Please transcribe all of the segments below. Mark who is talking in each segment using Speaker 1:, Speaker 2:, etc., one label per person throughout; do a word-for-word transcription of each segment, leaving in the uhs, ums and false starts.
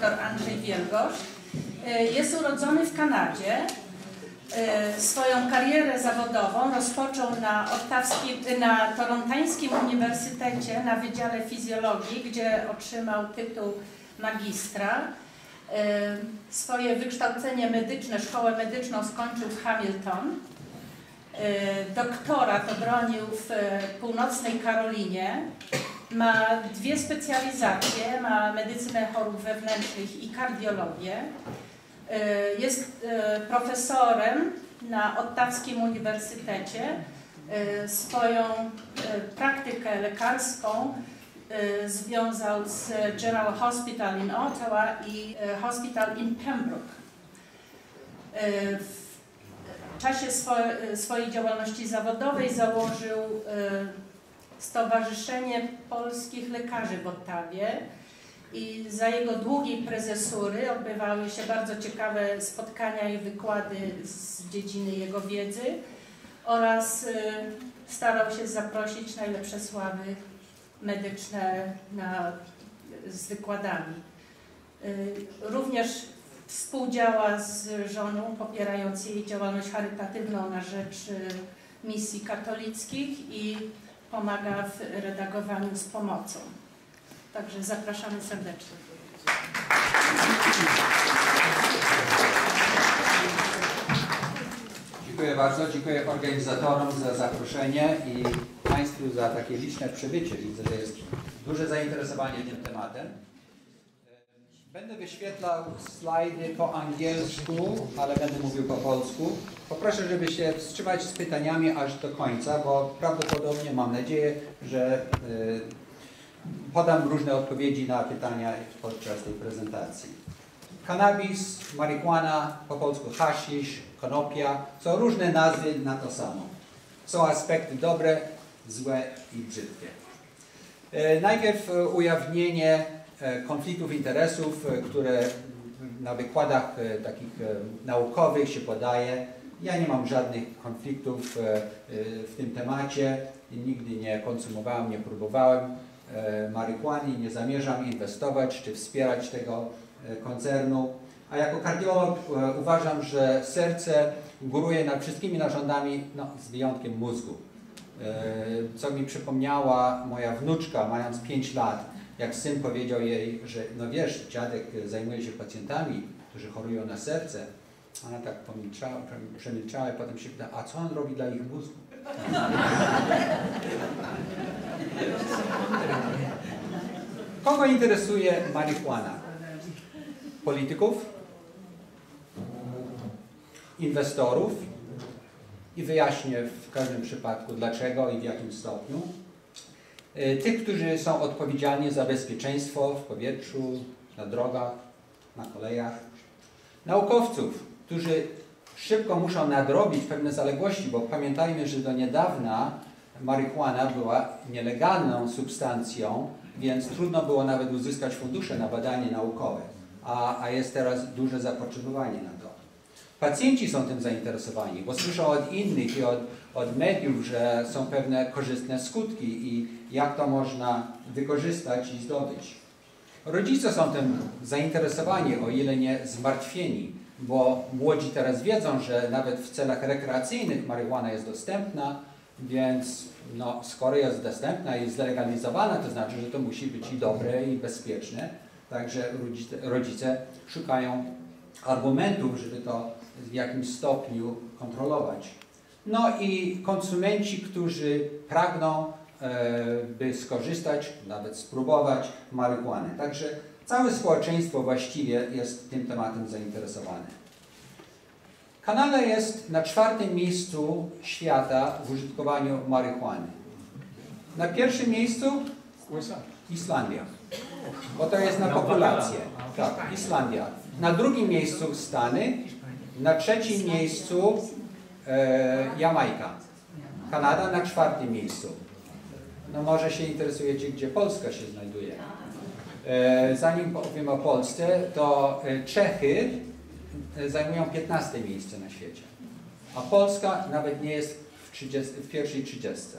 Speaker 1: dr Andrzej Wielgosz. Jest urodzony w Kanadzie. Swoją karierę zawodową rozpoczął na, na Torontańskim Uniwersytecie na Wydziale Fizjologii, gdzie otrzymał tytuł magistra. Swoje wykształcenie medyczne, szkołę medyczną skończył w Hamilton. Doktorat obronił w Północnej Karolinie. Ma dwie specjalizacje, ma medycynę chorób wewnętrznych i kardiologię. Jest profesorem na Ottawskim Uniwersytecie. Swoją praktykę lekarską związał z General Hospital in Ottawa i Hospital in Pembroke. W czasie swo swojej działalności zawodowej założył Stowarzyszenie Polskich Lekarzy w Ottawie i za jego długiej prezesury odbywały się bardzo ciekawe spotkania i wykłady z dziedziny jego wiedzy oraz starał się zaprosić najlepsze sławy medyczne na, z wykładami. Również współdziała z żoną, popierając jej działalność charytatywną na rzecz misji katolickich i pomaga w redagowaniu z pomocą. Także zapraszamy serdecznie.
Speaker 2: Dziękuję bardzo. Dziękuję organizatorom za zaproszenie i Państwu za takie liczne przybycie. Widzę, że jest duże zainteresowanie tym tematem. Będę wyświetlał slajdy po angielsku, ale będę mówił po polsku. Poproszę, żeby się wstrzymać z pytaniami aż do końca, bo prawdopodobnie mam nadzieję, że podam różne odpowiedzi na pytania podczas tej prezentacji. Cannabis, marihuana, po polsku haszisz, konopia, są różne nazwy na to samo. Są aspekty dobre, złe i brzydkie. Najpierw ujawnienie konfliktów interesów, które na wykładach takich naukowych się podaje. Ja nie mam żadnych konfliktów w tym temacie. Nigdy nie konsumowałem, nie próbowałem marihuany, nie zamierzam inwestować czy wspierać tego koncernu. A jako kardiolog uważam, że serce góruje nad wszystkimi narządami, no, z wyjątkiem mózgu. Co mi przypomniała moja wnuczka, mając pięć lat, jak syn powiedział jej, że no wiesz, dziadek zajmuje się pacjentami, którzy chorują na serce. Ona tak pomilczała, przemilczała i potem się pyta, a co on robi dla ich mózgu? Kogo interesuje marihuana? Polityków, inwestorów i wyjaśnię w każdym przypadku dlaczego i w jakim stopniu. Tych, którzy są odpowiedzialni za bezpieczeństwo w powietrzu, na drogach, na kolejach. Naukowców, którzy szybko muszą nadrobić pewne zaległości, bo pamiętajmy, że do niedawna marihuana była nielegalną substancją, więc trudno było nawet uzyskać fundusze na badanie naukowe, a, a jest teraz duże zapotrzebowanie na to. Pacjenci są tym zainteresowani, bo słyszą od innych i od, od mediów, że są pewne korzystne skutki i jak to można wykorzystać i zdobyć. Rodzice są tym zainteresowani, o ile nie zmartwieni, bo młodzi teraz wiedzą, że nawet w celach rekreacyjnych marihuana jest dostępna, więc no, skoro jest dostępna i zlegalizowana, to znaczy, że to musi być i dobre, i bezpieczne. Także rodzice, rodzice szukają argumentów, żeby to w jakimś stopniu kontrolować. No i konsumenci, którzy pragną, e, by skorzystać, nawet spróbować marihuany. Także całe społeczeństwo właściwie jest tym tematem zainteresowane. Kanada jest na czwartym miejscu świata w użytkowaniu marihuany. Na pierwszym miejscu Islandia, bo to jest na populację. Tak, Islandia. Na drugim miejscu Stany, na trzecim miejscu e, Jamajka. Kanada na czwartym miejscu. No może się interesujecie, gdzie Polska się znajduje. E, zanim powiem o Polsce, to Czechy zajmują piętnaste miejsce na świecie. A Polska nawet nie jest w, trzydziestce, w pierwszej trzydziestce.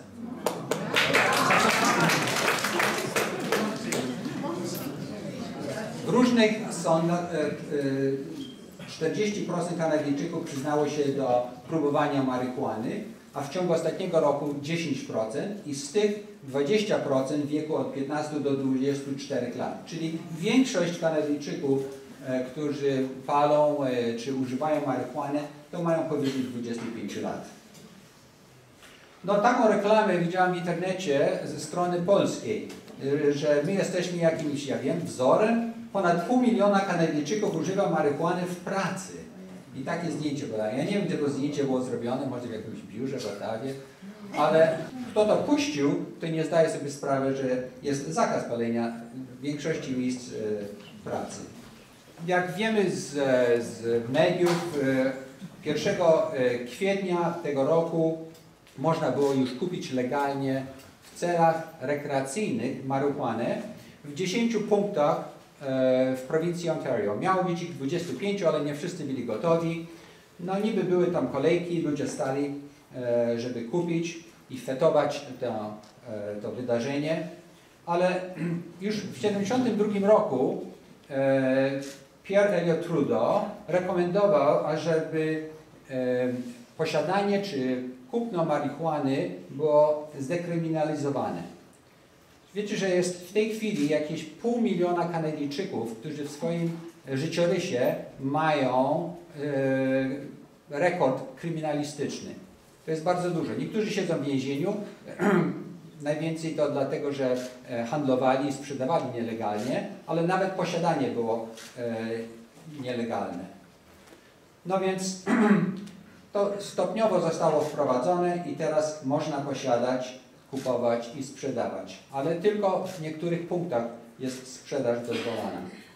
Speaker 2: w różnych są czterdzieści procent Kanadyjczyków przyznało się do próbowania marihuany, a w ciągu ostatniego roku dziesięć procent i z tych dwadzieścia procent w wieku od piętnastu do dwudziestu czterech lat. Czyli większość Kanadyjczyków, e, którzy palą e, czy używają marihuany, to mają powyżej dwudziestu pięciu lat. No taką reklamę widziałem w internecie ze strony polskiej, e, że my jesteśmy jakimś, ja wiem, wzorem. Ponad pół miliona Kanadyjczyków używa marihuany w pracy. I takie zdjęcie podaję. Ja nie wiem, gdzie to zdjęcie było zrobione, może w jakimś biurze, w Ottawie, ale kto to puścił, to nie zdaje sobie sprawy, że jest zakaz palenia w większości miejsc e, pracy. Jak wiemy z, z mediów, e, pierwszego kwietnia tego roku można było już kupić legalnie w celach rekreacyjnych marihuanę w dziesięciu punktach w prowincji Ontario. Miało być ich dwudziestu pięciu, ale nie wszyscy byli gotowi. No niby były tam kolejki, ludzie stali, żeby kupić i fetować to, to wydarzenie, ale już w tysiąc dziewięćset siedemdziesiątym drugim roku Pierre Elliott Trudeau rekomendował, ażeby posiadanie czy kupno marihuany było zdekryminalizowane. Wiecie, że jest w tej chwili jakieś pół miliona Kanadyjczyków, którzy w swoim życiorysie mają e, rekord kryminalistyczny. To jest bardzo dużo. Niektórzy siedzą w więzieniu, najwięcej to dlatego, że handlowali i sprzedawali nielegalnie, ale nawet posiadanie było e, nielegalne. No więc to stopniowo zostało wprowadzone i teraz można posiadać, kupować i sprzedawać, ale tylko w niektórych punktach jest sprzedaż dozwolona.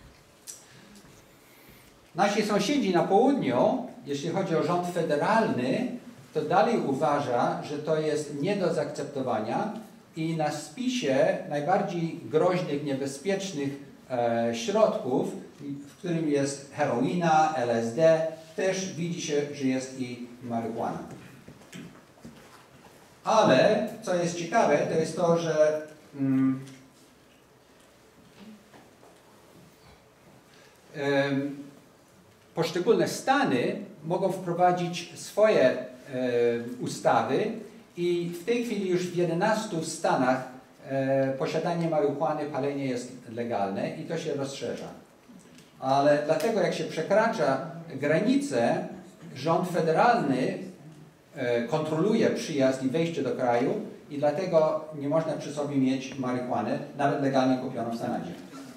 Speaker 2: Nasi sąsiedzi na południu, jeśli chodzi o rząd federalny, to dalej uważa, że to jest nie do zaakceptowania i na spisie najbardziej groźnych, niebezpiecznych e, środków, w którym jest heroina, L S D, też widzi się, że jest i marihuana. Ale, co jest ciekawe, to jest to, że mm, ym, poszczególne stany mogą wprowadzić swoje y, ustawy i w tej chwili już w jedenastu stanach y, posiadanie marihuany, palenie jest legalne i to się rozszerza. Ale dlatego jak się przekracza granice, rząd federalny kontroluje przyjazd i wejście do kraju i dlatego nie można przy sobie mieć marihuany, nawet legalnie kupioną w Kanadzie.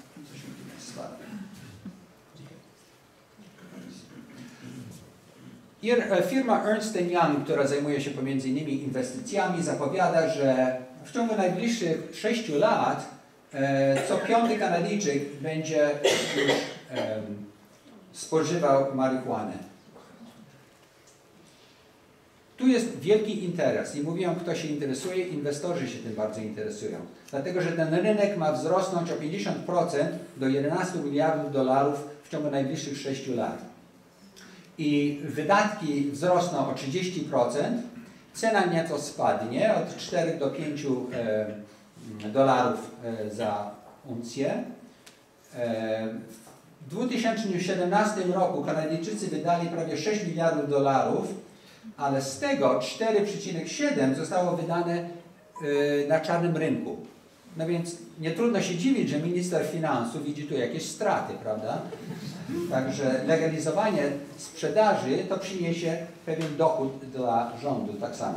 Speaker 2: Firma Ernst and Young, która zajmuje się pomiędzy innymi inwestycjami, zapowiada, że w ciągu najbliższych sześciu lat co piąty Kanadyjczyk będzie już spożywał marihuanę. Tu jest wielki interes i mówiłem, kto się interesuje, inwestorzy się tym bardzo interesują. Dlatego, że ten rynek ma wzrosnąć o pięćdziesiąt procent do jedenastu miliardów dolarów w ciągu najbliższych sześciu lat. I wydatki wzrosną o trzydzieści procent, cena nieco spadnie od czterech do pięciu dolarów za uncję. W dwa tysiące siedemnastym roku Kanadyjczycy wydali prawie sześć miliardów dolarów, ale z tego cztery przecinek siedem zostało wydane y, na czarnym rynku. No więc nie trudno się dziwić, że minister finansów widzi tu jakieś straty, prawda? Także legalizowanie sprzedaży to przyniesie pewien dochód dla rządu tak samo.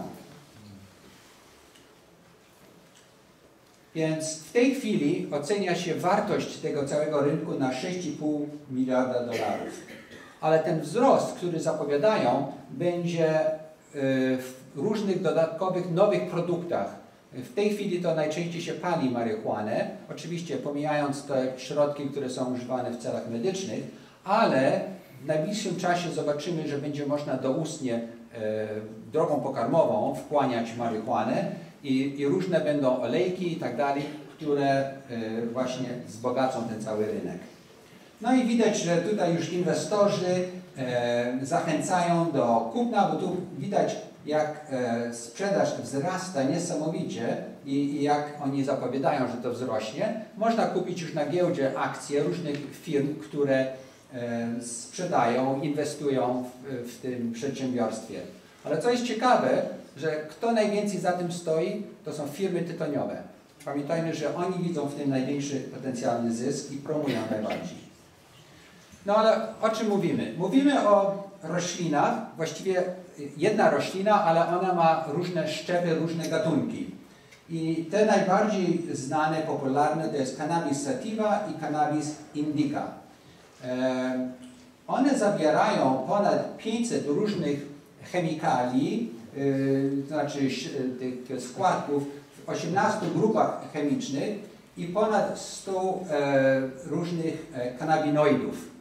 Speaker 2: Więc w tej chwili ocenia się wartość tego całego rynku na sześć i pół miliarda dolarów. Ale ten wzrost, który zapowiadają, będzie w różnych dodatkowych, nowych produktach. W tej chwili to najczęściej się pali marihuanę, oczywiście pomijając te środki, które są używane w celach medycznych, ale w najbliższym czasie zobaczymy, że będzie można doustnie drogą pokarmową wchłaniać marihuanę i, i różne będą olejki i tak dalej, które właśnie wzbogacą ten cały rynek. No i widać, że tutaj już inwestorzy e, zachęcają do kupna, bo tu widać, jak e, sprzedaż wzrasta niesamowicie i, i jak oni zapowiadają, że to wzrośnie, można kupić już na giełdzie akcje różnych firm, które e, sprzedają, inwestują w, w tym przedsiębiorstwie. Ale co jest ciekawe, że kto najwięcej za tym stoi, to są firmy tytoniowe. Pamiętajmy, że oni widzą w tym największy potencjalny zysk i promują najbardziej. No ale o czym mówimy? Mówimy o roślinach, właściwie jedna roślina, ale ona ma różne szczepy, różne gatunki. I te najbardziej znane, popularne to jest Cannabis sativa i Cannabis indica. E, one zawierają ponad pięćset różnych chemikali, e, to znaczy tych składków w osiemnastu grupach chemicznych i ponad stu e, różnych e, kanabinoidów.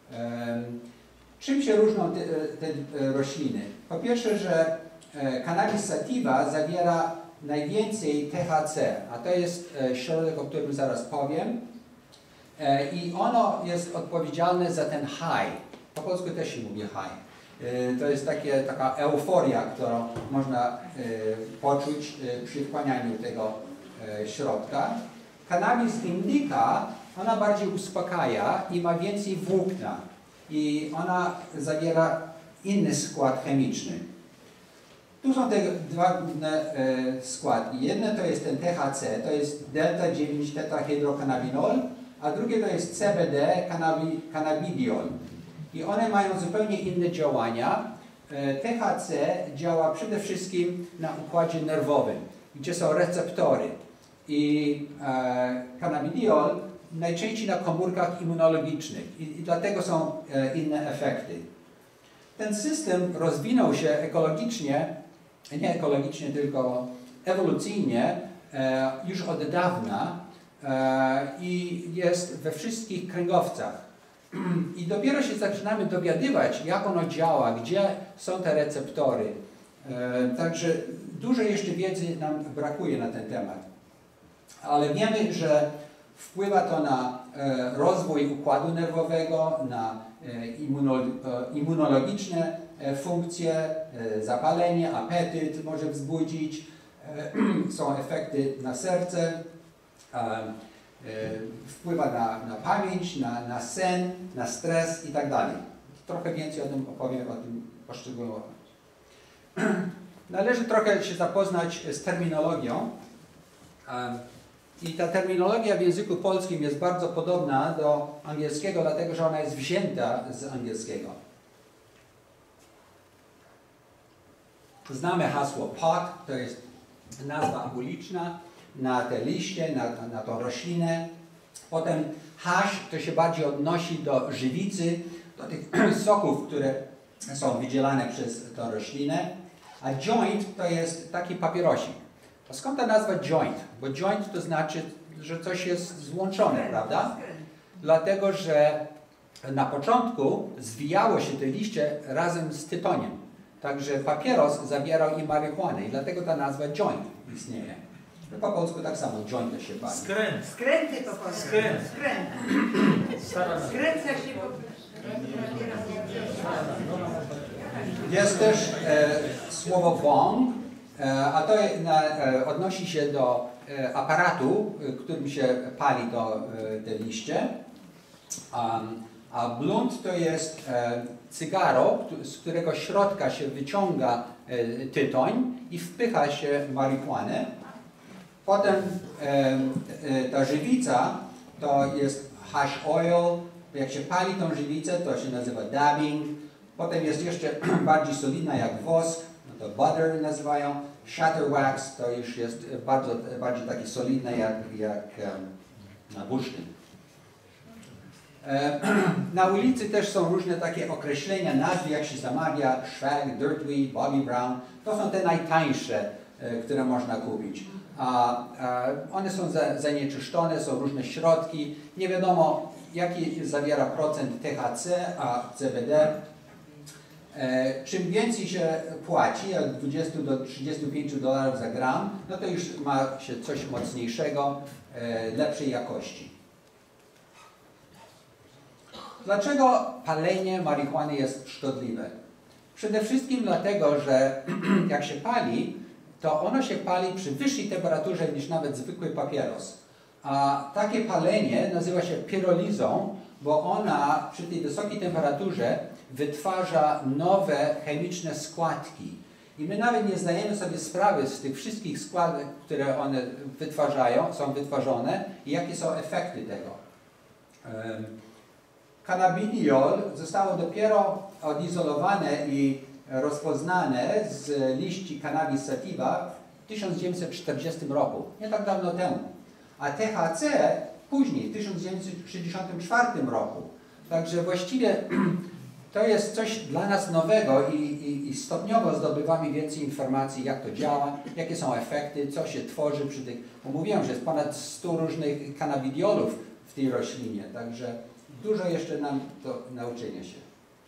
Speaker 2: Czym się różnią te, te rośliny? Po pierwsze, że Cannabis sativa zawiera najwięcej T H C, a to jest środek, o którym zaraz powiem. I ono jest odpowiedzialne za ten high. Po polsku też się mówi high. To jest takie, taka euforia, którą można poczuć przy wchłanianiu tego środka. Cannabis indica, ona bardziej uspokaja i ma więcej włókna. I ona zawiera inny skład chemiczny. Tu są te dwa główne e, składki. Jedne to jest ten T H C, to jest delta dziewięć tetrahydrocannabinol, a drugie to jest C B D, cannabi, cannabidiol. I one mają zupełnie inne działania. E, T H C działa przede wszystkim na układzie nerwowym, gdzie są receptory. I e, cannabidiol najczęściej na komórkach immunologicznych i, i dlatego są e, inne efekty. Ten system rozwinął się ekologicznie, nie ekologicznie, tylko ewolucyjnie e, już od dawna e, i jest we wszystkich kręgowcach. I dopiero się zaczynamy dowiadywać, jak ono działa, gdzie są te receptory. E, także dużo jeszcze wiedzy nam brakuje na ten temat. Ale wiemy, że wpływa to na e, rozwój układu nerwowego, na e, immuno, e, immunologiczne e, funkcje, e, zapalenie, apetyt może wzbudzić, e, są efekty na serce, e, e, wpływa na, na pamięć, na, na sen, na stres i tak dalej. Trochę więcej o tym opowiem, o tym poszczególnie. Należy trochę się zapoznać z terminologią. E, I ta terminologia w języku polskim jest bardzo podobna do angielskiego, dlatego że ona jest wzięta z angielskiego. Znamy hasło pot, to jest nazwa anguliczna na te liście, na, na tą roślinę. Potem hash to się bardziej odnosi do żywicy, do tych soków, które są wydzielane przez tą roślinę. A joint to jest taki papierosik. A skąd ta nazwa joint? Bo joint to znaczy, że coś jest złączone, prawda? Dlatego, że na początku zwijało się te liście razem z tytoniem. Także papieros zawierał i marihuanę i dlatego ta nazwa joint istnieje. Po polsku tak samo, joint się pali.
Speaker 3: Skręt.
Speaker 4: Skręty po polsku.
Speaker 3: Skręt.
Speaker 4: Skręt. Skręca się po...
Speaker 2: Jest też e, słowo wong, e, a to na, e, odnosi się do e, aparatu, e, którym się pali to, e, te liście. Um, a blunt to jest e, cygaro, z którego środka się wyciąga e, tytoń i wpycha się marihuanę. Potem e, e, ta żywica to jest hash oil. Jak się pali tą żywicę, to się nazywa dabbing. Potem jest jeszcze bardziej solidna jak wosk, no to butter nazywają. Shatterwax to już jest bardzo, bardziej takie solidne jak, jak um, bursztyn. E, na ulicy też są różne takie określenia, nazwy, jak się zamawia, Schwag, Dirtweed, Bobby Brown. To są te najtańsze, e, które można kupić. A, a one są za, zanieczyszczone, są różne środki. Nie wiadomo, jaki zawiera procent T H C, a C B D. E, czym więcej się płaci, od dwudziestu do trzydziestu pięciu dolarów za gram, no to już ma się coś mocniejszego, e, lepszej jakości. Dlaczego palenie marihuany jest szkodliwe? Przede wszystkim dlatego, że jak się pali, to ono się pali przy wyższej temperaturze niż nawet zwykły papieros. A takie palenie nazywa się pirolizą, bo ona przy tej wysokiej temperaturze wytwarza nowe chemiczne składki. I my nawet nie zdajemy sobie sprawy z tych wszystkich składek, które one wytwarzają, są wytwarzane i jakie są efekty tego. Cannabidiol zostało dopiero odizolowane i rozpoznane z liści Cannabis sativa w tysiąc dziewięćset czterdziestym roku, nie tak dawno temu. A T H C później, w tysiąc dziewięćset sześćdziesiątym czwartym roku. Także właściwie to jest coś dla nas nowego i, i, i stopniowo zdobywamy więcej informacji, jak to działa, jakie są efekty, co się tworzy przy tych... Bo mówiłem, że jest ponad sto różnych cannabidiolów w tej roślinie, także dużo jeszcze nam do nauczenia się.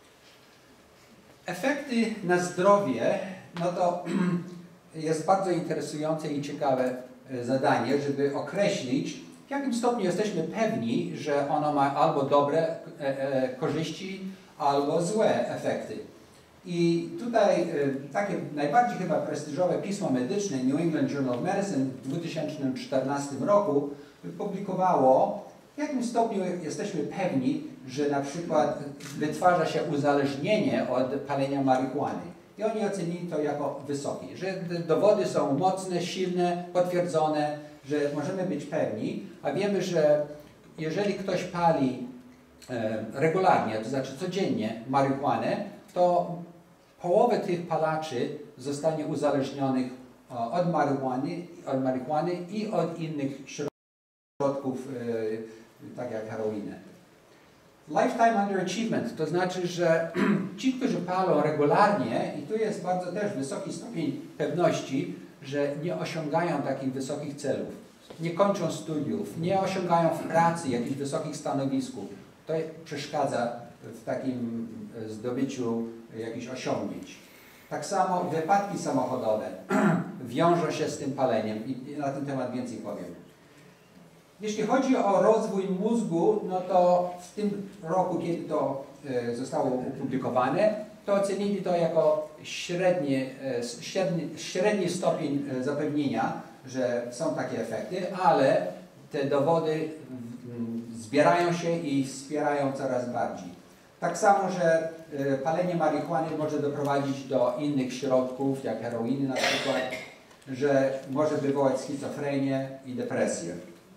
Speaker 2: Efekty na zdrowie, no to jest bardzo interesujące i ciekawe zadanie, żeby określić, w jakim stopniu jesteśmy pewni, że ono ma albo dobre e, e, korzyści, albo złe efekty. I tutaj e, takie najbardziej chyba prestiżowe pismo medyczne New England Journal of Medicine w dwa tysiące czternastym roku publikowało, w jakim stopniu jesteśmy pewni, że na przykład wytwarza się uzależnienie od palenia marihuany. I oni ocenili to jako wysokie, że dowody są mocne, silne, potwierdzone, że możemy być pewni, a wiemy, że jeżeli ktoś pali e, regularnie, to znaczy codziennie marihuanę, to połowę tych palaczy zostanie uzależnionych od marihuany, od marihuany i od innych środków, e, tak jak heroinę. Lifetime underachievement, to znaczy, że ci, którzy palą regularnie, i tu jest bardzo też wysoki stopień pewności, że nie osiągają takich wysokich celów, nie kończą studiów, nie osiągają w pracy jakichś wysokich stanowisków. To przeszkadza w takim zdobyciu jakichś osiągnięć. Tak samo wypadki samochodowe wiążą się z tym paleniem i na ten temat więcej powiem. Jeśli chodzi o rozwój mózgu, no to w tym roku, kiedy to e, zostało opublikowane, to ocenili to jako średni, e, średni, średni stopień e, zapewnienia, że są takie efekty, ale te dowody m, zbierają się i wspierają coraz bardziej. Tak samo, że e, palenie marihuany może doprowadzić do innych środków, jak heroiny na przykład, że może wywołać schizofrenię i depresję.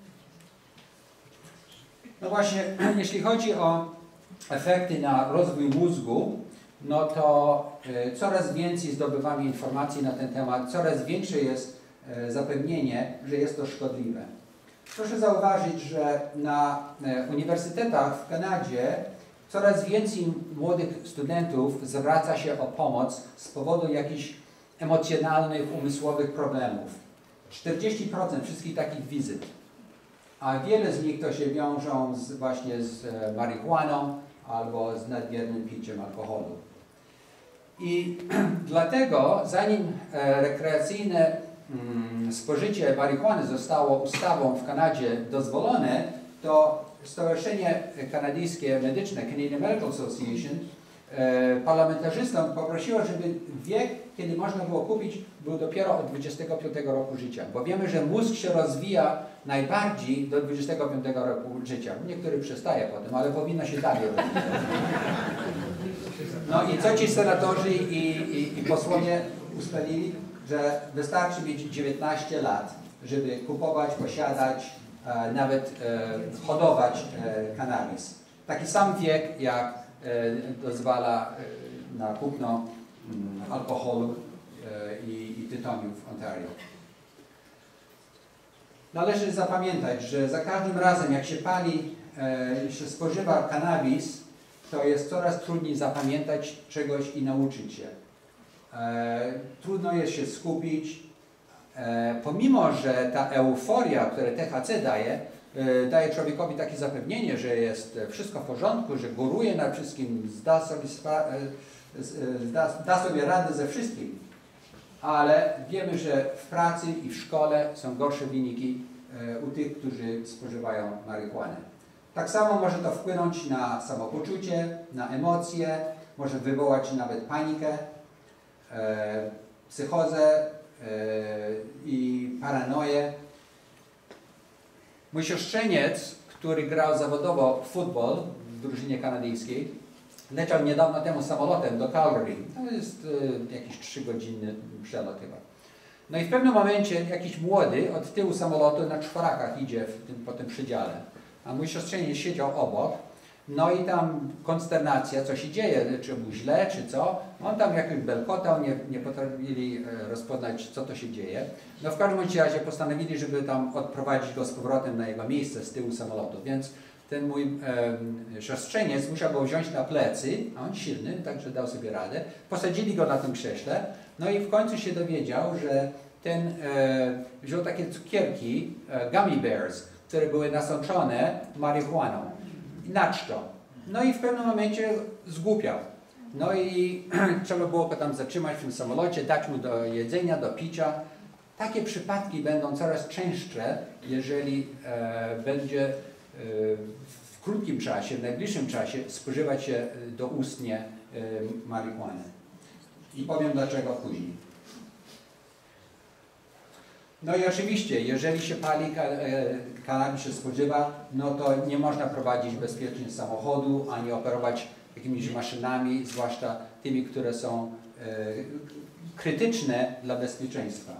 Speaker 2: No właśnie, jeśli chodzi o efekty na rozwój mózgu, no to y, coraz więcej zdobywamy informacji na ten temat, coraz większe jest y, zapewnienie, że jest to szkodliwe. Proszę zauważyć, że na y, uniwersytetach w Kanadzie coraz więcej młodych studentów zwraca się o pomoc z powodu jakichś emocjonalnych, umysłowych problemów. czterdzieści procent wszystkich takich wizyt. A wiele z nich to się wiążą z, właśnie z e, marihuaną albo z nadmiernym piciem alkoholu. I dlatego, zanim e, rekreacyjne mm, spożycie marihuany zostało ustawą w Kanadzie dozwolone, to Stowarzyszenie Kanadyjskie Medyczne, Canadian Medical Association, e, parlamentarzystom poprosiło, żeby wiek, kiedy można było kupić, był dopiero od dwudziestego piątego roku życia. Bo wiemy, że mózg się rozwija najbardziej do dwudziestego piątego roku życia. Niektóry przestaje potem, ale powinno się dalej rozwijać. No i co ci senatorzy i, i, i posłowie ustalili? Że wystarczy mieć dziewiętnaście lat, żeby kupować, posiadać, e, nawet e, hodować e, kanabis. Taki sam wiek, jak e, dozwala e, na kupno mm, alkoholu e, i, i tytoniu w Ontario. Należy zapamiętać, że za każdym razem, jak się pali, e, się spożywa kanabis, to jest coraz trudniej zapamiętać czegoś i nauczyć się. E, trudno jest się skupić, e, pomimo że ta euforia, którą T H C daje, e, daje człowiekowi takie zapewnienie, że jest wszystko w porządku, że góruje nad wszystkim, zda sobie, spra- e, zda, da sobie radę ze wszystkim. Ale wiemy, że w pracy i w szkole są gorsze wyniki e, u tych, którzy spożywają marihuanę. Tak samo może to wpłynąć na samopoczucie, na emocje, może wywołać nawet panikę, e, psychozę, i paranoję. Mój siostrzeniec, który grał zawodowo w futbol w drużynie kanadyjskiej, leciał niedawno temu samolotem do Calgary. To jest e, jakieś trzygodzinny przelot chyba. No i w pewnym momencie jakiś młody od tyłu samolotu na czworakach idzie w tym, po tym przedziale. A mój siostrzeniec siedział obok. No i tam konsternacja, co się dzieje, czy mu źle, czy co. On tam jakoś belkotał, nie, nie potrafili rozpoznać, co to się dzieje. No w każdym razie postanowili, żeby tam odprowadzić go z powrotem na jego miejsce z tyłu samolotu. Więc ten mój e, siostrzeniec musiał go wziąć na plecy, a on silny, także dał sobie radę. Posadzili go na tym krześle, no i w końcu się dowiedział, że ten e, wziął takie cukierki, e, gummy bears, które były nasączone marihuaną. Naczczo. No i w pewnym momencie zgłupiał. No i trzeba było go tam zatrzymać w tym samolocie, dać mu do jedzenia, do picia. Takie przypadki będą coraz częstsze, jeżeli e, będzie e, w krótkim czasie, w najbliższym czasie spożywać się doustnie e, marihuanę. I powiem dlaczego później. No i oczywiście, jeżeli się pali, kanabis się spożywa, no to nie można prowadzić bezpiecznie samochodu, ani operować jakimiś maszynami, zwłaszcza tymi, które są e, krytyczne dla bezpieczeństwa.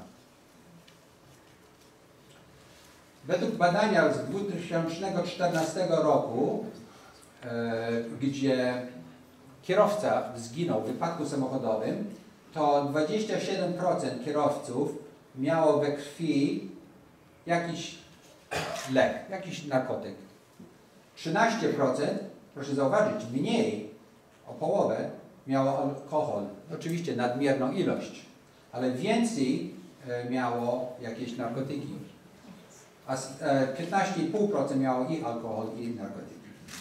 Speaker 2: Według badania z dwa tysiące czternastego roku, e, gdzie kierowca zginął w wypadku samochodowym, to dwadzieścia siedem procent kierowców miało we krwi jakiś lek, jakiś narkotyk. trzynaście procent, proszę zauważyć, mniej, o połowę, miało alkohol. Oczywiście nadmierną ilość, ale więcej e, miało jakieś narkotyki. A piętnaście i pół procent miało i alkohol, i narkotyki.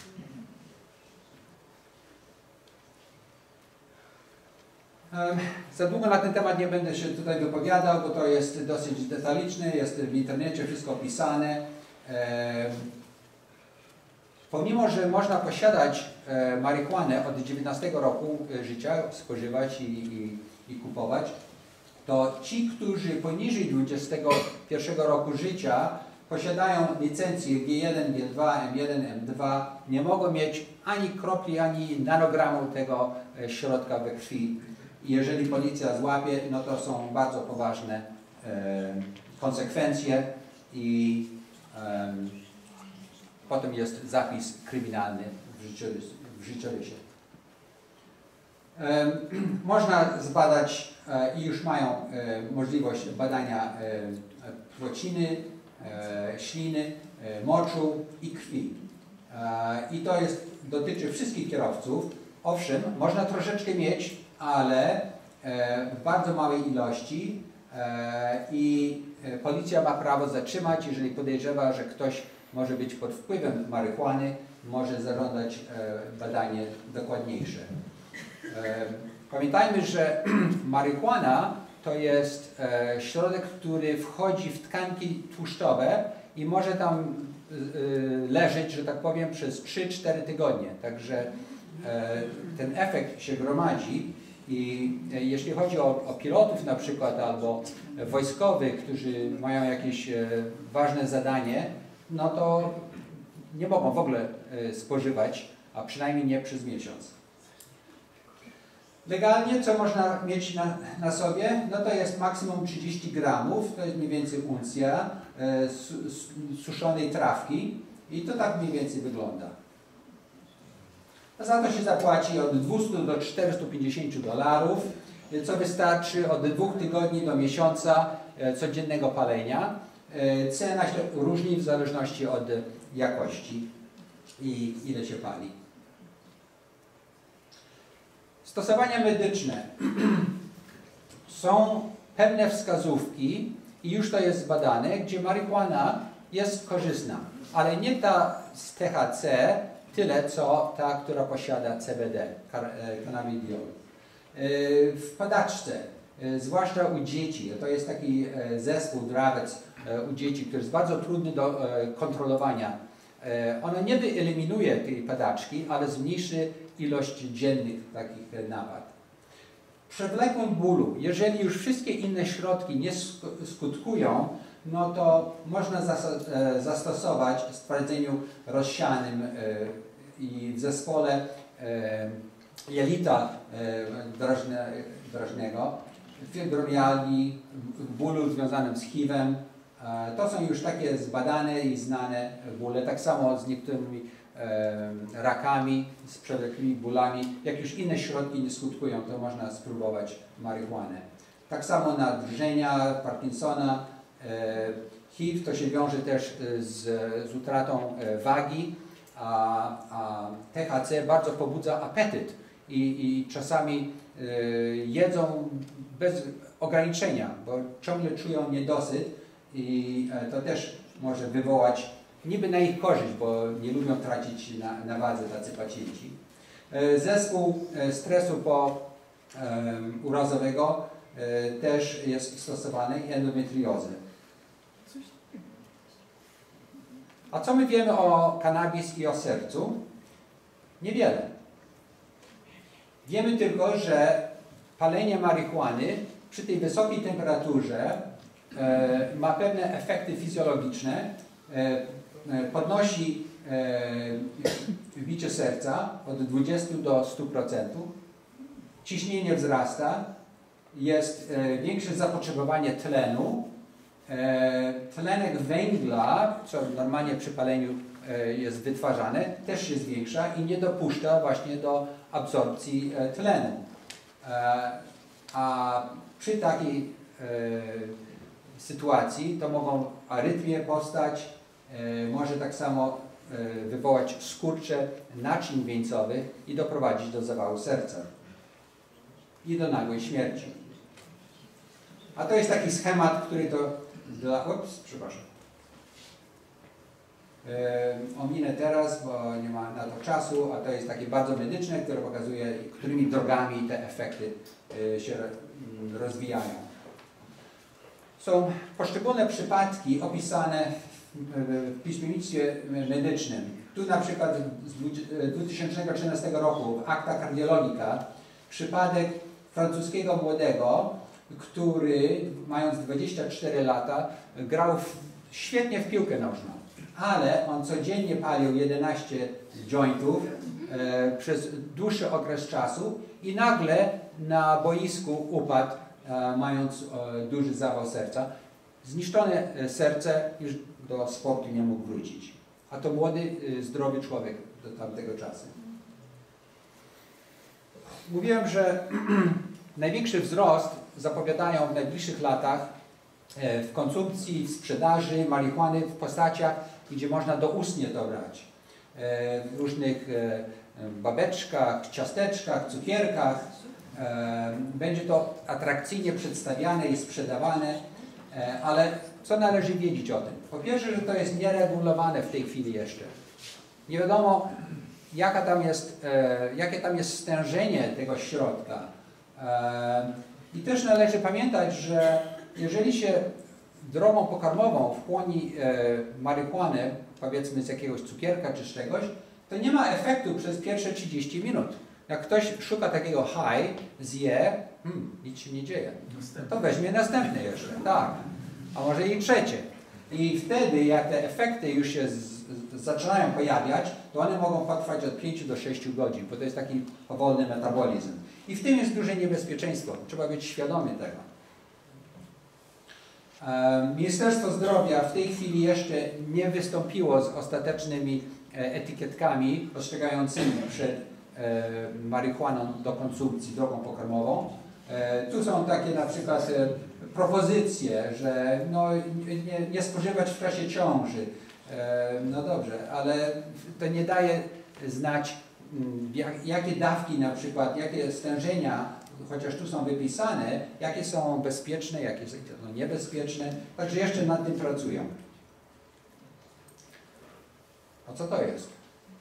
Speaker 2: Um, za długo na ten temat nie będę się tutaj wypowiadał, bo to jest dosyć detaliczne, jest w internecie wszystko opisane. Um, pomimo, że można posiadać e, marihuanę od dziewiętnastego roku życia, spożywać i, i, i kupować, to ci, którzy poniżej dwudziestego pierwszego roku życia posiadają licencję G jeden, G dwa, M jeden, M dwa, nie mogą mieć ani kropli, ani nanogramu tego e, środka we krwi. I jeżeli policja złapie, no to są bardzo poważne e, konsekwencje i e, potem jest zapis kryminalny w życiorysie. W życiorysie. E, można zbadać e, i już mają e, możliwość badania e, płociny, e, śliny, e, moczu i krwi. E, I to jest, dotyczy wszystkich kierowców. Owszem, można troszeczkę mieć, ale e, w bardzo małej ilości e, i e, policja ma prawo zatrzymać, jeżeli podejrzewa, że ktoś może być pod wpływem marihuany, może zażądać e, badanie dokładniejsze. E, pamiętajmy, że marihuana to jest e, środek, który wchodzi w tkanki tłuszczowe i może tam e, leżeć, że tak powiem, przez trzy cztery tygodnie. Także e, ten efekt się gromadzi. I jeśli chodzi o, o pilotów na przykład albo wojskowych, którzy mają jakieś e, ważne zadanie, no to nie mogą w ogóle e, spożywać, a przynajmniej nie przez miesiąc. Legalnie co można mieć na, na sobie? No to jest maksimum trzydzieści gramów, to jest mniej więcej uncja e, su, suszonej trawki i to tak mniej więcej wygląda. Za to się zapłaci od dwustu do czterystu pięćdziesięciu dolarów, co wystarczy od dwóch tygodni do miesiąca codziennego palenia. Cena się różni w zależności od jakości i ile się pali. Stosowania medyczne. Są pewne wskazówki i już to jest zbadane, gdzie marihuana jest korzystna, ale nie ta z T H C, tyle co ta, która posiada C B D, cannabidiol. W padaczce, zwłaszcza u dzieci, to jest taki zespół drawiec u dzieci, który jest bardzo trudny do kontrolowania. Ono nie wyeliminuje tej padaczki, ale zmniejszy ilość dziennych takich napad. przewlekłym bólu, jeżeli już wszystkie inne środki nie skutkują, no to można zastosować w stwierdzeniu rozsianym i w zespole jelita drożnego, fibromialgii, bólu związanym z H I V-em. To są już takie zbadane i znane bóle, tak samo z niektórymi rakami, z przewlekłymi bólami. Jak już inne środki nie skutkują, to można spróbować marihuanę. Tak samo na drżenia, Parkinsona, H I V to się wiąże też z, z utratą wagi, a, a T H C bardzo pobudza apetyt i, i czasami jedzą bez ograniczenia, bo ciągle czują niedosyt i to też może wywołać niby na ich korzyść, bo nie lubią tracić na, na wadze tacy pacjenci. Zespół stresu pourazowego też jest stosowany i endometriozy. A co my wiemy o kanabis i o sercu? Niewiele. Wiemy tylko, że palenie marihuany przy tej wysokiej temperaturze e, ma pewne efekty fizjologiczne. E, podnosi e, bicie serca od dwudziestu do stu procent. Ciśnienie wzrasta. Jest e, większe zapotrzebowanie tlenu. E, tlenek węgla, co normalnie przy paleniu e, jest wytwarzane, też się zwiększa i nie dopuszcza właśnie do absorpcji e, tlenu. E, a przy takiej e, sytuacji to mogą arytmie powstać, e, może tak samo e, wywołać skurcze naczyń wieńcowych i doprowadzić do zawału serca i do nagłej śmierci. A to jest taki schemat, który to dla... Ups, przepraszam. E, ominę teraz, bo nie ma na to czasu, a to jest takie bardzo medyczne, które pokazuje, którymi drogami te efekty e, się rozwijają. Są poszczególne przypadki opisane w piśmiennictwie medycznym. Tu na przykład z dwa tysiące trzynastego roku w Acta Cardiologica przypadek francuskiego młodego, który mając dwadzieścia cztery lata grał w, świetnie w piłkę nożną, ale on codziennie palił jedenaście jointów e, przez dłuższy okres czasu i nagle na boisku upadł, e, mając e, duży zawał serca. Zniszczone serce, już do sportu nie mógł wrócić. A to młody, e, zdrowy człowiek do tamtego czasu. Mówiłem, że największy wzrost zapowiadają w najbliższych latach w konsumpcji, w sprzedaży marihuany w postaciach, gdzie można doustnie to brać. W różnych babeczkach, ciasteczkach, cukierkach. Będzie to atrakcyjnie przedstawiane i sprzedawane, ale co należy wiedzieć o tym? Po pierwsze, że to jest nieregulowane w tej chwili jeszcze. Nie wiadomo, jaka tam jest, jakie tam jest stężenie tego środka. I też należy pamiętać, że jeżeli się drogą pokarmową wchłoni marihuanę, powiedzmy z jakiegoś cukierka czy z czegoś, to nie ma efektu przez pierwsze trzydzieści minut. Jak ktoś szuka takiego high, zje, hmm, nic się nie dzieje. To weźmie następne jeszcze, tak. A może i trzecie. I wtedy, jak te efekty już się z, z, zaczynają pojawiać, to one mogą potrwać od pięciu do sześciu godzin, bo to jest taki powolny metabolizm. I w tym jest duże niebezpieczeństwo. Trzeba być świadomy tego. Ministerstwo Zdrowia w tej chwili jeszcze nie wystąpiło z ostatecznymi etykietkami ostrzegającymi przed marihuaną do konsumpcji drogą pokarmową. Tu są takie na przykład propozycje, że no, nie, nie spożywać w czasie ciąży. No dobrze, ale to nie daje znać, jak, jakie dawki na przykład, jakie stężenia, chociaż tu są wypisane, jakie są bezpieczne, jakie są no, niebezpieczne. Także jeszcze nad tym pracują. A co to jest?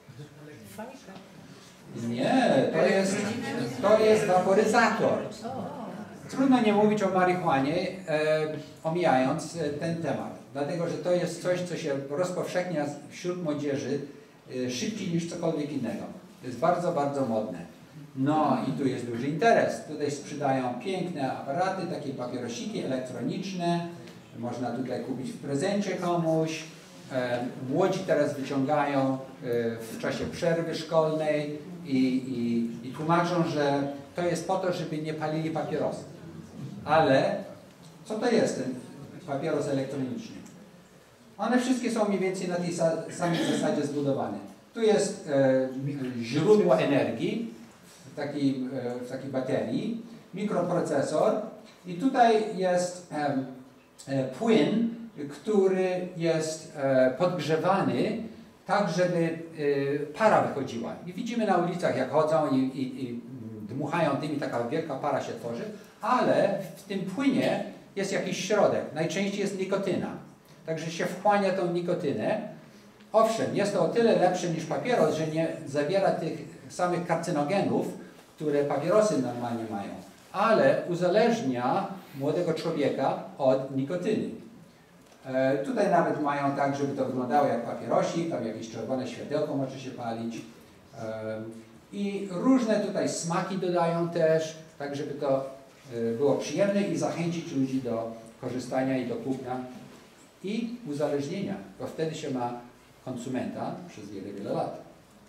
Speaker 2: Nie, to jest, to jest waporyzator. Trudno nie mówić o marihuanie, e, omijając ten temat, dlatego że to jest coś, co się rozpowszechnia wśród młodzieży e, szybciej niż cokolwiek innego. To jest bardzo, bardzo modne. No i tu jest duży interes. Tutaj sprzedają piękne aparaty, takie papierosiki elektroniczne. Można tutaj kupić w prezencie komuś. Młodzi teraz wyciągają w czasie przerwy szkolnej i, i, i tłumaczą, że to jest po to, żeby nie palili papierosy. Ale co to jest ten papieros elektroniczny? One wszystkie są mniej więcej na tej samej zasadzie zbudowane. Tu jest e, źródło energii w takiej, e, w takiej baterii, mikroprocesor i tutaj jest e, e, płyn, który jest e, podgrzewany tak, żeby e, para wychodziła. I widzimy na ulicach, jak chodzą i, i, i dmuchają tym i taka wielka para się tworzy, ale w tym płynie jest jakiś środek, najczęściej jest nikotyna. Także się wchłania tą nikotynę. Owszem, jest to o tyle lepsze niż papieros, że nie zawiera tych samych karcynogenów, które papierosy normalnie mają, ale uzależnia młodego człowieka od nikotyny. E, tutaj nawet mają tak, żeby to wyglądało jak papierosik, tam jakieś czerwone światełko może się palić. E, I różne tutaj smaki dodają też, tak żeby to e, było przyjemne i zachęcić ludzi do korzystania i do kupna i uzależnienia, bo wtedy się ma konsumenta przez wiele, wiele lat.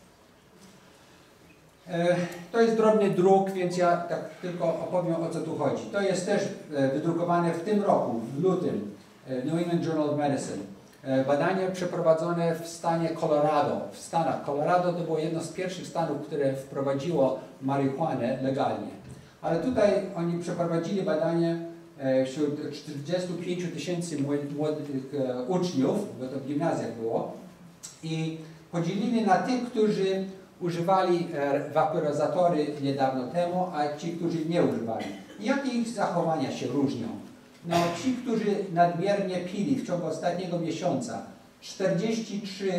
Speaker 2: E, to jest drobny druk, więc ja tak tylko opowiem, o co tu chodzi. To jest też e, wydrukowane w tym roku, w lutym, e, New England Journal of Medicine. E, badanie przeprowadzone w stanie Colorado. W Stanach Colorado to było jedno z pierwszych stanów, które wprowadziło marihuanę legalnie. Ale tutaj oni przeprowadzili badanie e, wśród czterdziestu pięciu tysięcy młodych e, uczniów, bo to w gimnazjach było, i podzielili na tych, którzy używali e, waporyzatory niedawno temu, a ci, którzy nie używali. Jakie ich zachowania się różnią? No, ci, którzy nadmiernie pili w ciągu ostatniego miesiąca, czterdzieści trzy,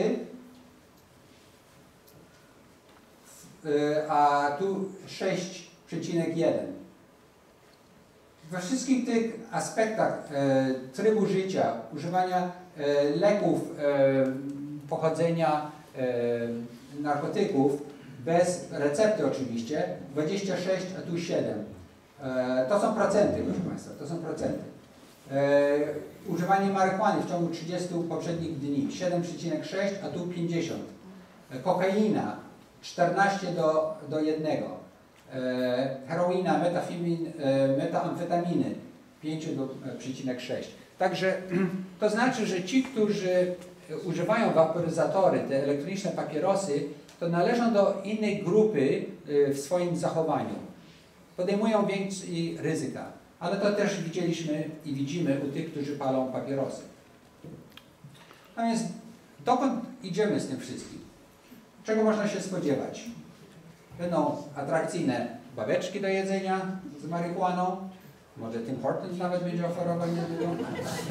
Speaker 2: e, a tu sześć przecinek jeden. We wszystkich tych aspektach e, trybu życia, używania e, leków e, pochodzenia e, narkotyków, bez recepty oczywiście, dwadzieścia sześć, a tu siedem. E, to są procenty, proszę Państwa, to są procenty. E, używanie marihuany w ciągu trzydziestu poprzednich dni, siedem przecinek sześć, a tu pięćdziesiąt. E, kokaina, czternaście do jednego. E, heroina, metafimin, e, metamfetaminy, pięć przecinek sześć. Także to znaczy, że ci, którzy używają waporyzatory, te elektroniczne papierosy, to należą do innej grupy w swoim zachowaniu. Podejmują większe ryzyka. Ale to też widzieliśmy i widzimy u tych, którzy palą papierosy. No więc dokąd idziemy z tym wszystkim? Czego można się spodziewać? Będą atrakcyjne babeczki do jedzenia z marihuaną. Może Tim Hortons nawet będzie oferował niedługo.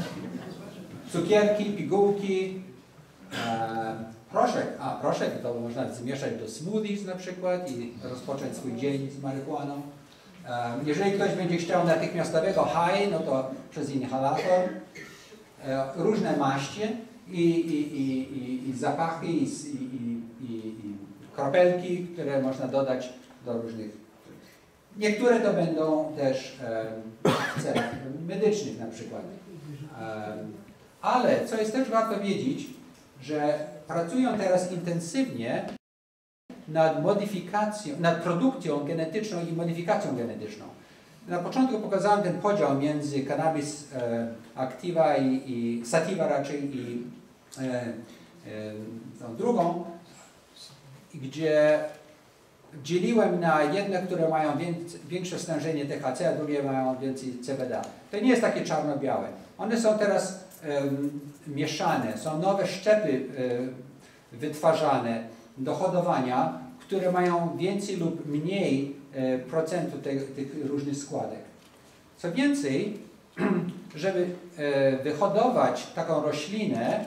Speaker 2: Cukierki, pigułki, e, proszek. A, proszek to można zmieszać do smoothies na przykład i rozpocząć swój dzień z marihuaną. E, jeżeli ktoś będzie chciał natychmiastowego high, no to przez inhalator. E, różne maście i, i, i, i, i zapachy i, i, i, i kropelki, które można dodać do różnych. Niektóre to będą też e, w celach medycznych na przykład. E, Ale, co jest też warto wiedzieć, że pracują teraz intensywnie nad modyfikacją, nad produkcją genetyczną i modyfikacją genetyczną. Na początku pokazałem ten podział między cannabis e, activa i, i sativa raczej i e, e, tą drugą, gdzie dzieliłem na jedne, które mają więcej, większe stężenie T H C, a drugie mają więcej C B D. To nie jest takie czarno-białe. One są teraz um, mieszane, są nowe szczepy um, wytwarzane do hodowania, które mają więcej lub mniej um, procentu te, tych różnych składek. Co więcej, żeby um, wyhodować taką roślinę,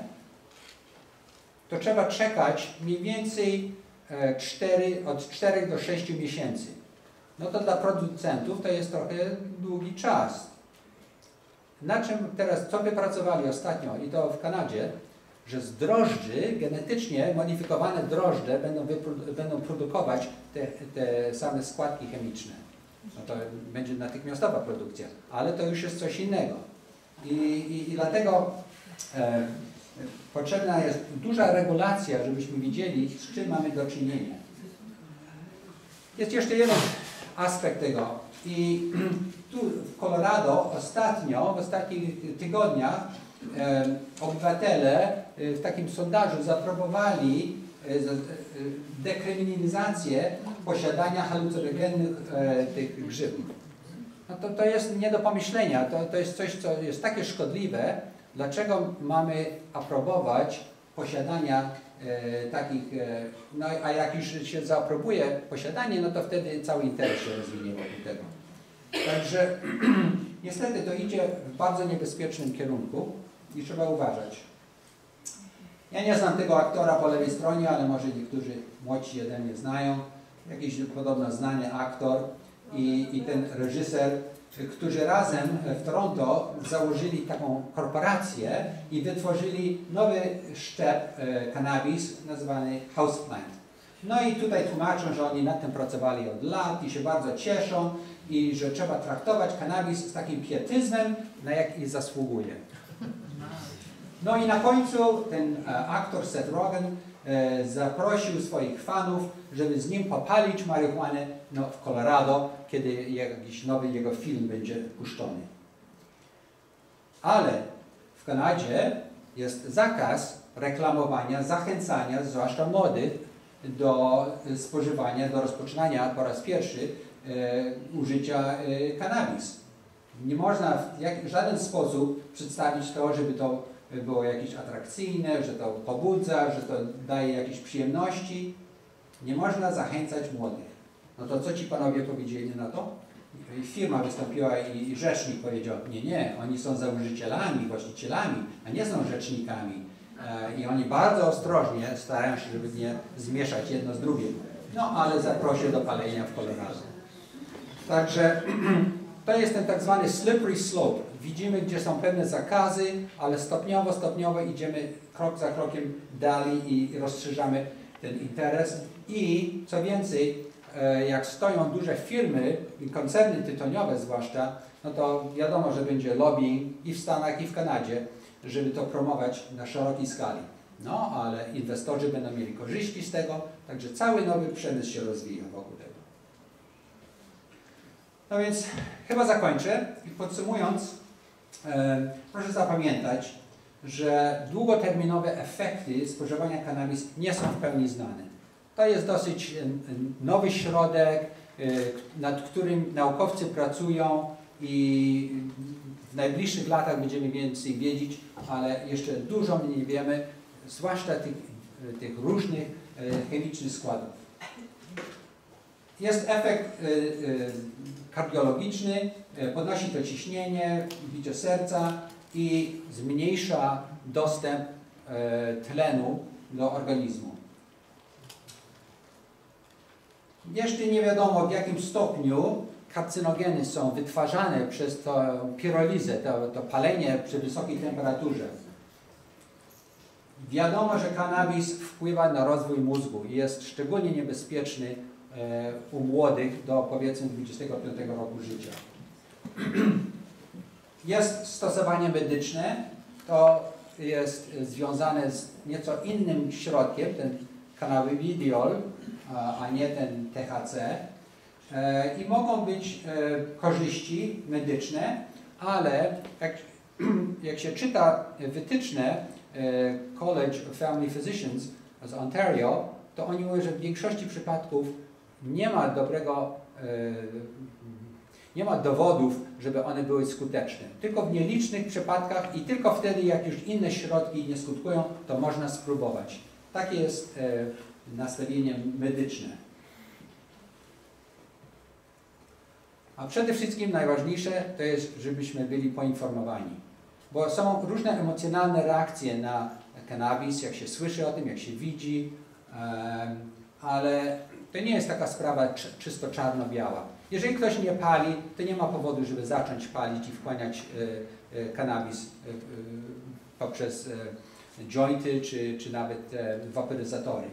Speaker 2: to trzeba czekać mniej więcej cztery, od czterech do sześciu miesięcy. No to dla producentów to jest trochę długi czas. Na czym teraz, co wypracowali ostatnio, i to w Kanadzie, że z drożdży, genetycznie modyfikowane drożdże będą, będą produkować te, te same składki chemiczne. No to będzie natychmiastowa produkcja, ale to już jest coś innego. I, i, i dlatego e, potrzebna jest duża regulacja, żebyśmy widzieli, z czym mamy do czynienia. Jest jeszcze jeden aspekt tego. I tu w Colorado ostatnio, w ostatnich tygodniach e, obywatele e, w takim sondażu zaaprobowali e, e, dekryminalizację posiadania halucynogennych e, tych grzybów. No to, to jest nie do pomyślenia, to, to jest coś, co jest takie szkodliwe. Dlaczego mamy aprobować posiadania e, takich, e, no a jak już się zaaprobuje posiadanie, no to wtedy cały interes się rozwinie wokół tego. Także niestety to idzie w bardzo niebezpiecznym kierunku i trzeba uważać. Ja nie znam tego aktora po lewej stronie, ale może niektórzy młodsi ode mnie znają. Jakiś podobno znany aktor i, i ten reżyser, którzy razem w Toronto założyli taką korporację i wytworzyli nowy szczep e, cannabis nazwany houseplant. No i tutaj tłumaczą, że oni nad tym pracowali od lat i się bardzo cieszą i że trzeba traktować cannabis z takim pietyzmem, na jaki zasługuje. No i na końcu ten e, aktor Seth Rogen e, zaprosił swoich fanów, żeby z nim popalić marihuanę no, w Colorado, kiedy jakiś nowy jego film będzie puszczony. Ale w Kanadzie jest zakaz reklamowania, zachęcania, zwłaszcza młodych, do spożywania, do rozpoczynania po raz pierwszy e, użycia e, cannabis. Nie można w jak, żaden sposób przedstawić to, żeby to było jakieś atrakcyjne, że to pobudza, że to daje jakieś przyjemności. Nie można zachęcać młodych. No to co ci panowie powiedzieli na to? Firma wystąpiła i, i rzecznik powiedział, nie, nie, oni są założycielami, właścicielami, a nie są rzecznikami. E, I oni bardzo ostrożnie starają się, żeby nie zmieszać jedno z drugim. No ale zaprosił do palenia w Colorado. Także to jest ten tak zwany slippery slope. Widzimy, gdzie są pewne zakazy, ale stopniowo, stopniowo idziemy krok za krokiem dalej i rozszerzamy ten interes. I co więcej, jak stoją duże firmy i koncerny tytoniowe zwłaszcza, no to wiadomo, że będzie lobbying i w Stanach, i w Kanadzie, żeby to promować na szerokiej skali. No, ale inwestorzy będą mieli korzyści z tego, także cały nowy przemysł się rozwija wokół tego. No więc chyba zakończę i podsumując, e, proszę zapamiętać, że długoterminowe efekty spożywania cannabis nie są w pełni znane. To jest dosyć nowy środek, nad którym naukowcy pracują i w najbliższych latach będziemy więcej wiedzieć, ale jeszcze dużo mniej wiemy, zwłaszcza tych, tych różnych chemicznych składów. Jest efekt kardiologiczny, podnosi to ciśnienie, bicie serca i zmniejsza dostęp tlenu do organizmu. Jeszcze nie wiadomo, w jakim stopniu karcynogeny są wytwarzane przez tę pirolizę, to, to palenie przy wysokiej temperaturze. Wiadomo, że kannabis wpływa na rozwój mózgu i jest szczególnie niebezpieczny e, u młodych do powiedzmy dwudziestego piątego roku życia. Jest stosowanie medyczne, to jest związane z nieco innym środkiem, ten cannabidiol, a nie ten T H C. I mogą być korzyści medyczne, ale jak, jak się czyta wytyczne College of Family Physicians z Ontario, to oni mówią, że w większości przypadków nie ma dobrego, nie ma dowodów, żeby one były skuteczne. Tylko w nielicznych przypadkach i tylko wtedy, jak już inne środki nie skutkują, to można spróbować. Takie jest nastawienie medyczne. A przede wszystkim najważniejsze to jest, żebyśmy byli poinformowani. Bo są różne emocjonalne reakcje na cannabis, jak się słyszy o tym, jak się widzi, ale to nie jest taka sprawa czysto czarno-biała. Jeżeli ktoś nie pali, to nie ma powodu, żeby zacząć palić i wchłaniać cannabis poprzez jointy czy, czy nawet e, waporyzatory.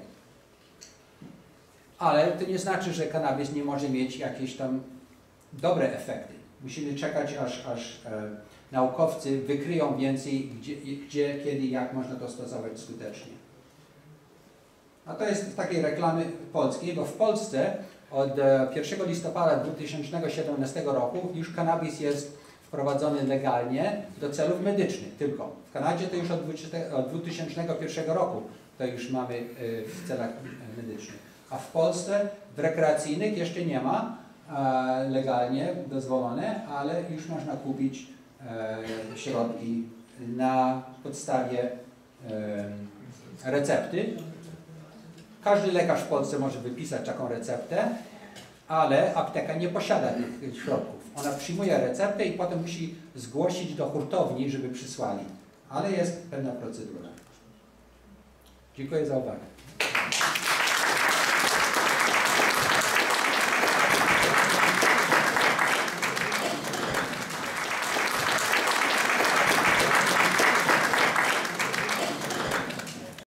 Speaker 2: Ale to nie znaczy, że kanabis nie może mieć jakieś tam dobre efekty. Musimy czekać, aż, aż e, naukowcy wykryją więcej, gdzie, gdzie, kiedy, jak można to stosować skutecznie. A to jest z takiej reklamy polskiej, bo w Polsce od pierwszego listopada dwa tysiące siedemnastego roku już kanabis jest wprowadzony legalnie do celów medycznych tylko. W Kanadzie to już od dwa tysiące pierwszego roku to już mamy w celach medycznych. A w Polsce w rekreacyjnych jeszcze nie ma e, legalnie dozwolone, ale już można kupić e, środki na podstawie e, recepty. Każdy lekarz w Polsce może wypisać taką receptę, ale apteka nie posiada tych środków. Ona przyjmuje receptę i potem musi zgłosić do hurtowni, żeby przysłali. Ale jest pewna procedura. Dziękuję za uwagę.